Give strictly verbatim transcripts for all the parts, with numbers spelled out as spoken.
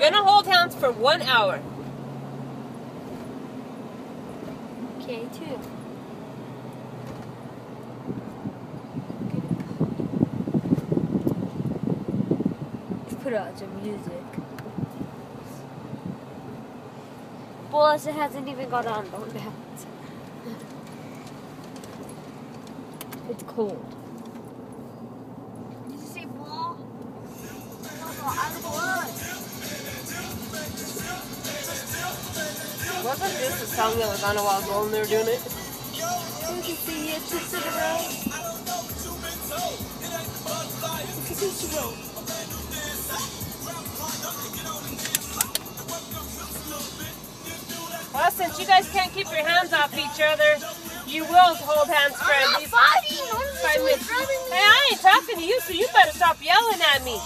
gonna hold hands for one hour. Okay, two. Let's put out some music. Boss, it hasn't even got on though now. It's cold. Did you say ball? Wasn't this the song that was on a while ago when they were doing it? Did you see it just in a row? Well, since you guys can't keep your hands off each other, you will hold hands for at least five minutes. Hey, I ain't talking to you, so you better stop yelling at me.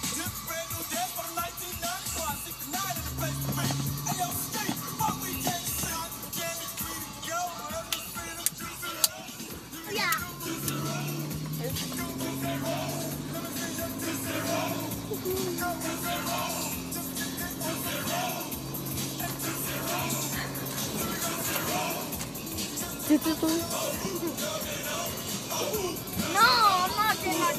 No, I'm not doing that.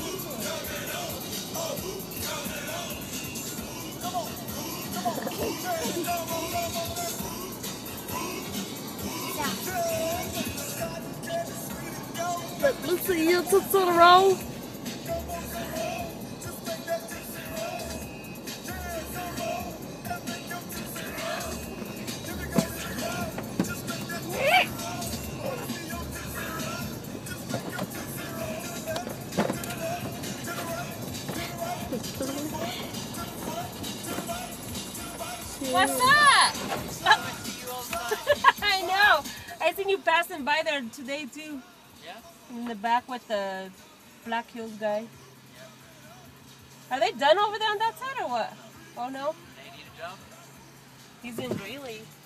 Let's see you just in a row. What's up? I know. I seen you passing by there today too. Yeah? In the back with the Black Hills guy. Are they done over there on that side or what? Oh no? They need a jump. He's in Greeley.